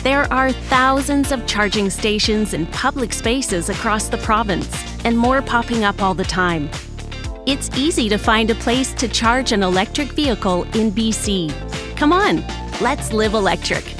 There are thousands of charging stations in public spaces across the province, and more popping up all the time. It's easy to find a place to charge an electric vehicle in BC. Come on, let's live electric.